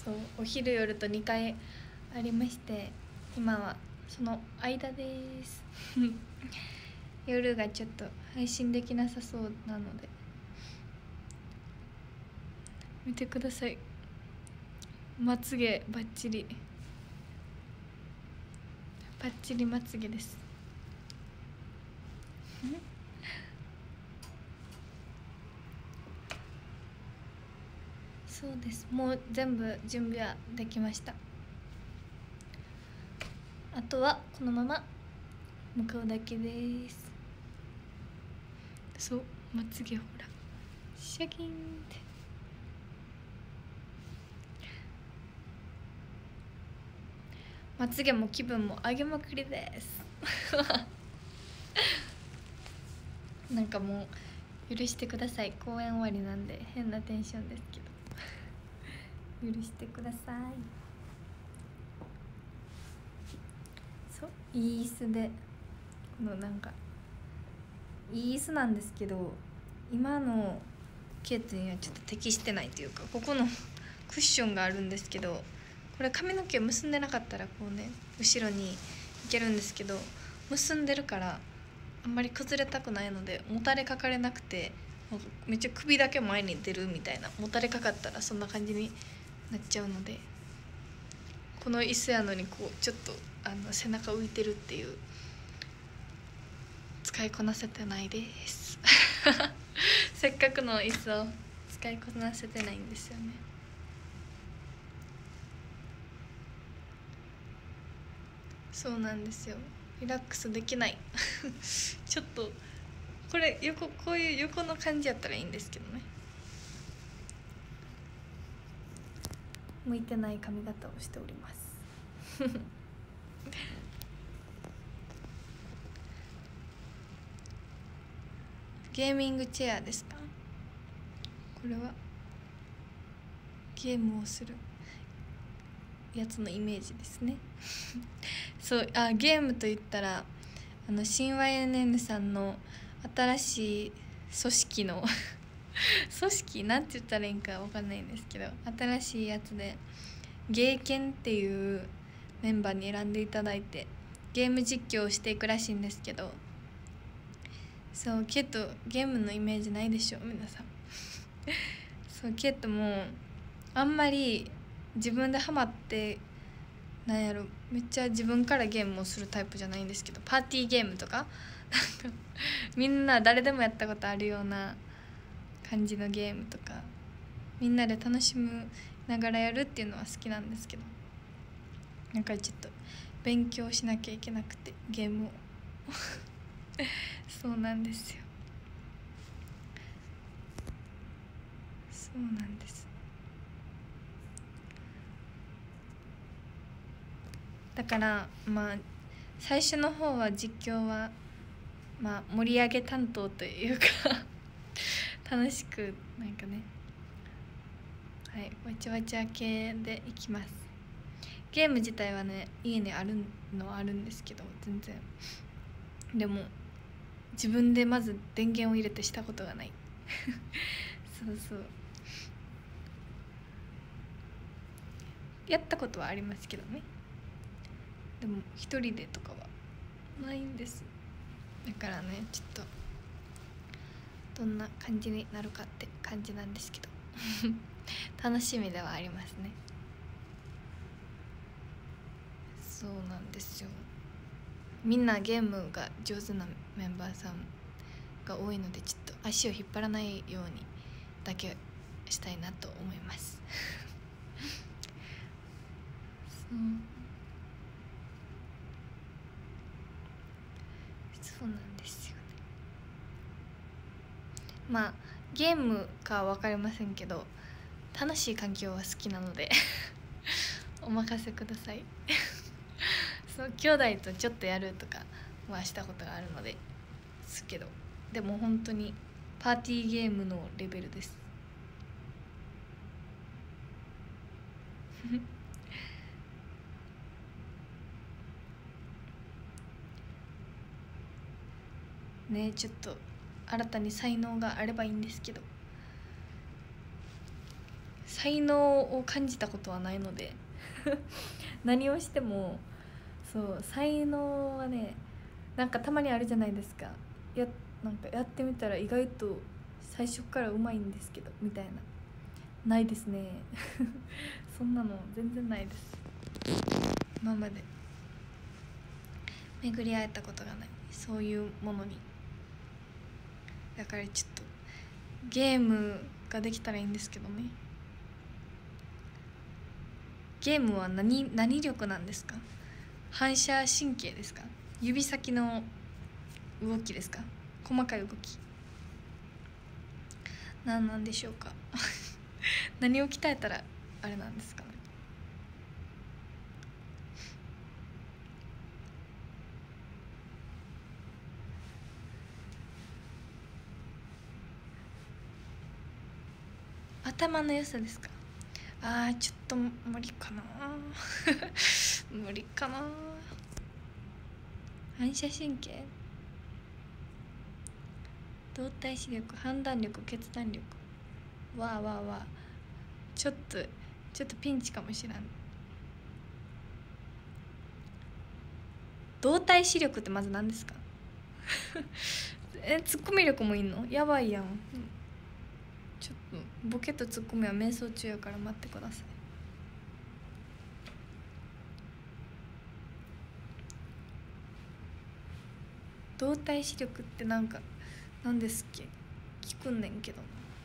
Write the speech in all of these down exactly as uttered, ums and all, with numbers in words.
そう、お昼夜とにかいありまして、今はその間です夜がちょっと配信できなさそうなので見てください。まつげバッチリバッチリまつげですそうです。もう全部準備はできました。あとはこのまま向かうだけです。そう、まつげほらシャキーンって、まつげも気分も上げまくりですなんかもう許してください、公演終わりなんで変なテンションですけど許してください。そう、いい椅子で、このなんかいい椅子なんですけど、今のケイトにはちょっと適してないというか、ここのクッションがあるんですけど、これ髪の毛結んでなかったらこうね後ろにいけるんですけど、結んでるからあんまり崩れたくないのでもたれかかれなくて、めっちゃ首だけ前に出るみたいな、もたれかかったらそんな感じになっちゃうので、この椅子やのにこうちょっとあの背中浮いてるっていう、使いこなせてないですせっかくの椅子を使いこなせてないんですよね。そうなんですよ、リラックスできないちょっとこれ横、こういう横の感じやったらいいんですけどね、向いてない髪型をしておりますゲーミングチェアですか？これはゲームをするやつのイメージですねそう、あ、ゲームといったらあの新 ワイエヌエヌ さんの新しい組織の組織なんて言ったらいいんか分かんないんですけど、新しいやつでゲーケンっていうメンバーに選んでいただいてゲーム実況をしていくらしいんですけど、そう、ケイトゲームのイメージないでしょ皆さんそう、ケイトもあんまり自分でハマって、なんやろ、めっちゃ自分からゲームをするタイプじゃないんですけど、パーティーゲームとかみんな誰でもやったことあるような感じのゲームとか、みんなで楽しむながらやるっていうのは好きなんですけど、なんかちょっと勉強しなきゃいけなくてゲームをそうなんですよ、そうなんです。だからまあ最初の方は実況はまあ盛り上げ担当というか楽しくなんかね、はい、わちゃわちゃ系でいきます。ゲーム自体はね家にあるのはあるんですけど、全然でも自分でまず電源を入れてしたことがないそうそう、やったことはありますけどね、でも一人でとかはないんです。だからねちょっとどんな感じになるかって感じなんですけど楽しみではありますね。そうなんですよ、みんなゲームが上手なメンバーさんが多いので、ちょっと足を引っ張らないようにだけしたいなと思いますそうそうなんですよね。まあゲームかは分かりませんけど楽しい環境は好きなのでお任せくださいそう、兄弟とちょっとやるとかはしたことがあるのですけど、でも本当にパーティーゲームのレベルですね、ちょっと新たに才能があればいいんですけど、 才能を感じたことはないので何をしてもそう才能はねなんかたまにあるじゃないですか。やなんかやってみたら意外と最初からうまいんですけどみたいな、ないですねそんなの全然ないです。今まで巡り会えたことがないそういうものに。だからちょっとゲームができたらいいんですけどね。ゲームは何何力なんですか？反射神経ですか？指先の動きですか？細かい動き何なんでしょうか何を鍛えたらあれなんですかね。頭の良さですか？あーちょっと無理かな無理かな。反射神経、動体視力、判断力、決断力、わあわあわあ、ちょっとちょっとピンチかもしれん。動体視力ってまず何ですかえツッコミ力もいんの？やばいやん。ちょっとボケとツッコミは瞑想中やから待ってください。動体視力ってなんか何ですっけ？聞くんねんけど。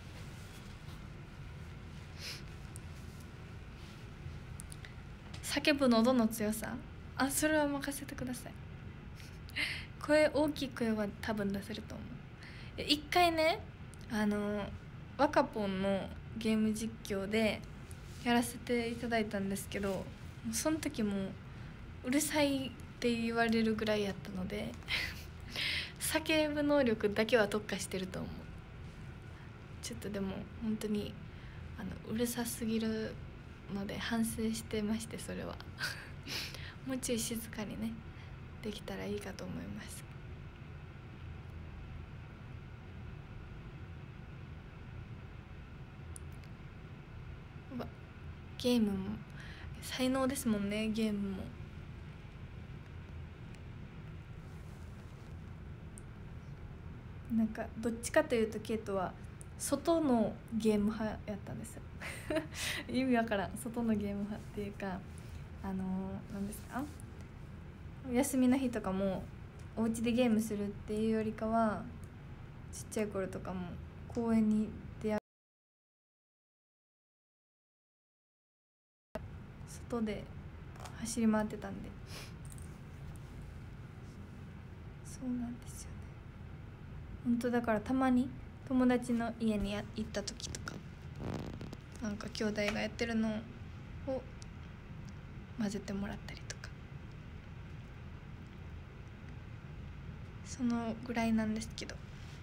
叫ぶ喉の強さ、あそれは任せてください。声大きい声は多分出せると思う。一回ねあの若ぽんのゲーム実況でやらせていただいたんですけど、その時もうるさいって言われるぐらいやったので叫ぶ能力だけは特化してると思う。ちょっとでも本当にあのうるさすぎるので反省してまして、それはもうちょい静かにねできたらいいかと思います。うわゲームも才能ですもんね。ゲームもなんかどっちかというとケイトは外のゲーム派やったんですよ意味わからん。外のゲーム派っていうかあの何ですか、休みの日とかもお家でゲームするっていうよりかはちっちゃい頃とかも公園に出歩外で走り回ってたんで。そうなんですよね。本当だからたまに友達の家にや行った時とかなんか兄弟がやってるのを混ぜてもらったりとか、そのぐらいなんですけど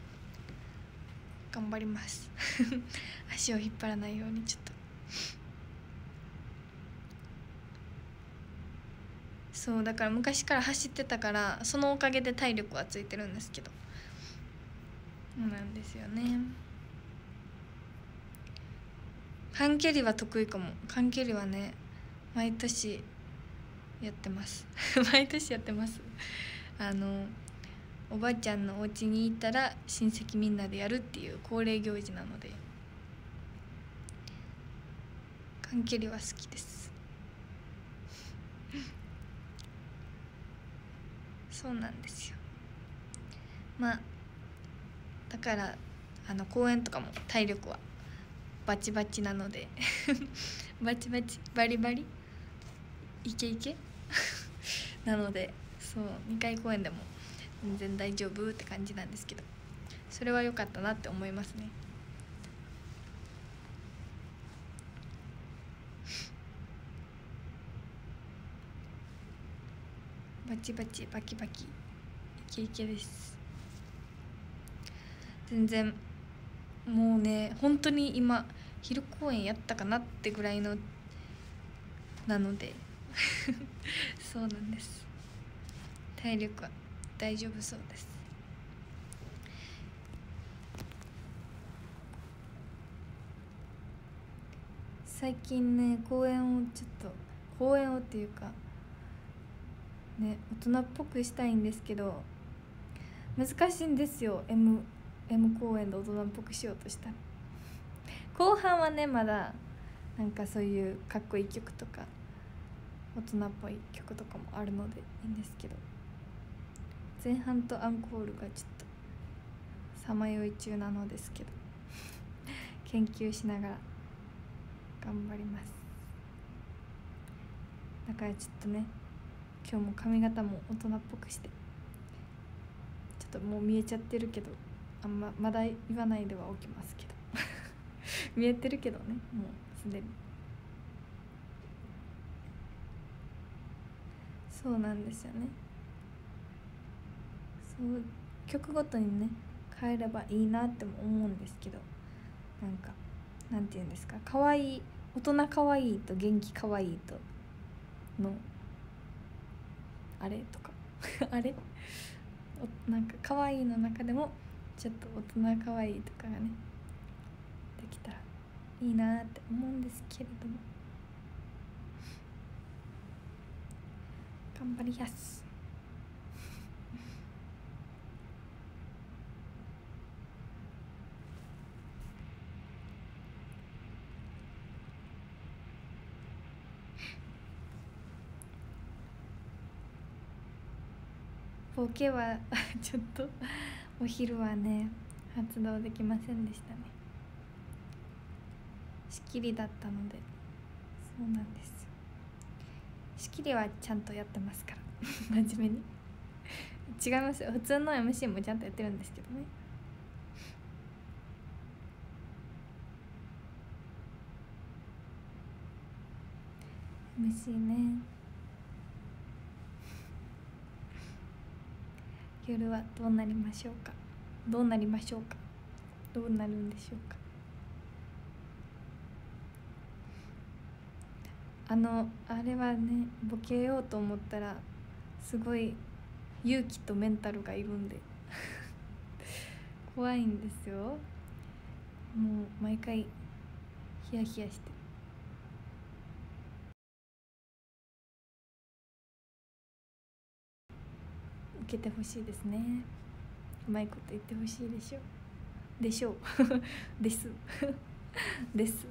頑張ります足を引っ張らないようにちょっと。そうだから昔から走ってたからそのおかげで体力はついてるんですけど。そうなんですよね。短距離は得意かも。短距離はね毎年やってます毎年やってます。あのおばあちゃんのお家に行ったら親戚みんなでやるっていう恒例行事なので短距離は好きですそうなんですよ。まあだからあの公園とかも体力はバチバチなのでバチバチバリバリイケイケなので、そうにかい公演でも全然大丈夫って感じなんですけど、それは良かったなって思いますね。バチバチバキバキイケイケです。全然もうね本当に今昼公演やったかなってぐらいのなのでそうなんです。体力は大丈夫そうです。 最近ね公演をちょっと公演をっていうかね大人っぽくしたいんですけど難しいんですよ。 M, M 公演で大人っぽくしようとしたら後半はねまだなんかそういうかっこいい曲とか大人っぽい曲とかもあるのでいいんですけど、前半とアンコールがちょっとさまよい中なのですけど研究しながら頑張ります。だからちょっとね今日も髪型も大人っぽくしてちょっともう見えちゃってるけどあんままだ言わないではおきますけど見えてるけどねもうすでに。そうなんですよね。そう曲ごとにね変えればいいなっても思うんですけど、なんかなんていうんですか、可愛い大人可愛いと元気可愛いとのあれとかあれおなんか可愛いの中でもちょっと大人可愛いとかがねできたらいいなって思うんですけれども、頑張りやすボケはちょっとお昼はね発動できませんでしたね。仕切りだったので。そうなんですよ。仕切りはちゃんとやってますから真面目に違いますよ、普通の エムシー もちゃんとやってるんですけどね。エムシー ね。夜はどうなりましょうかどうなりましょうかどうなるんでしょうか。あのあれはねボケようと思ったらすごい勇気とメンタルがいるんで怖いんですよ。もう毎回ヒヤヒヤして受けてほしいですね。うまいこと言ってほしいでしょでしょうですです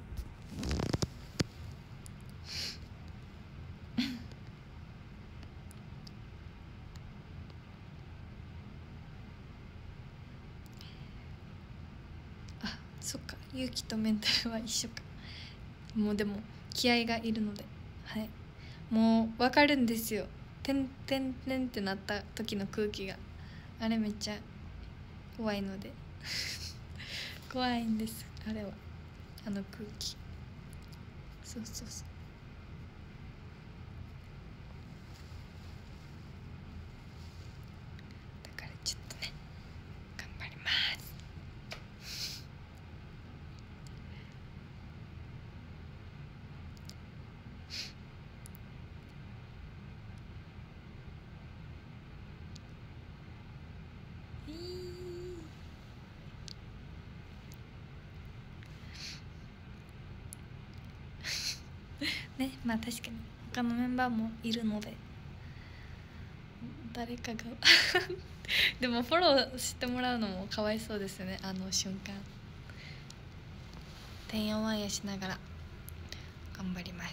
あ、そっか、勇気とメンタルは一緒か。もうでも気合がいるので、はい、もう分かるんですよ。てんてんてんってなった時の空気があれめっちゃ怖いので怖いんですあれは、あの空気。そうそうそう。だからちょっとね頑張ります。ね、まあ確かに他のメンバーもいるので誰かがでもフォローしてもらうのもかわいそうですよね、あの瞬間。てんやわんやしながら頑張ります。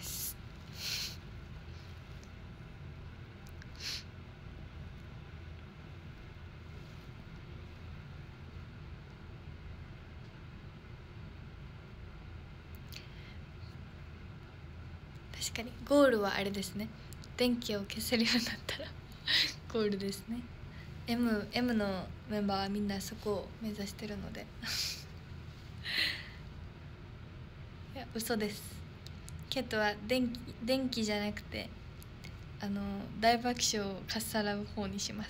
確かにゴールはあれですね、電気を消せるようになったらゴールですね。 M, M のメンバーはみんなそこを目指してるのでいや嘘です。ケトは電気電気じゃなくてあの大爆笑をかっさらう方にします。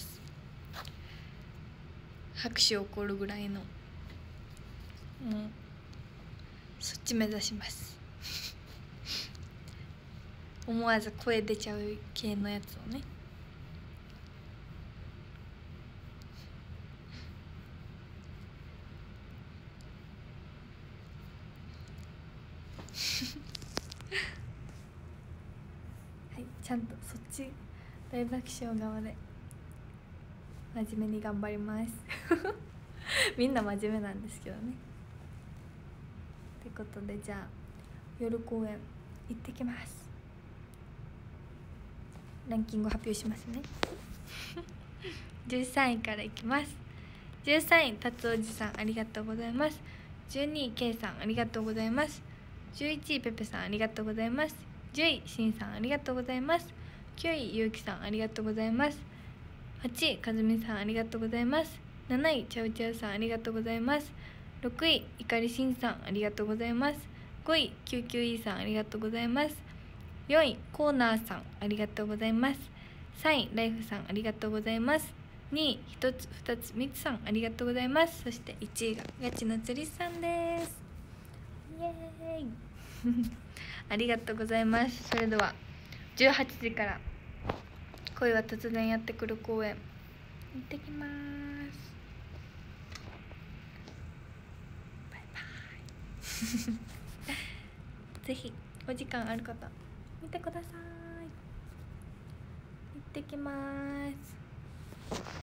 拍手起こるぐらいの、もうそっち目指します思わず声出ちゃう系のやつをね。 い、ちゃんとそっち大爆笑側で真面目に頑張りますみんな真面目なんですけどね。ってことで、じゃあ夜公演行ってきます。ランキング発表しますねじゅうさんいからいきます。じゅうさんい、達おじさんありがとうございます。じゅうにい、けいさんありがとうございます。じゅういちい、ぺぺさんありがとうございます。じゅうい、しんさんありがとうございます。きゅうい、ゆうきさんありがとうございます。はちい、かずみさんありがとうございます。なない、ちゃうちゃうさんありがとうございます。ろくい、いかりしんさんありがとうございます。ごい、きゅうきゅういさんありがとうございます。よんい、コーナーさんありがとうございます。さんい、ライフさんありがとうございます。にい、ひとつふたつみっつさんありがとうございます。そしていちいがガチの釣りさんです。イエーイありがとうございます。それではじゅうはちじから恋は突然やってくる公演行ってきます。バイバイぜひお時間ある方見てください。行ってきます。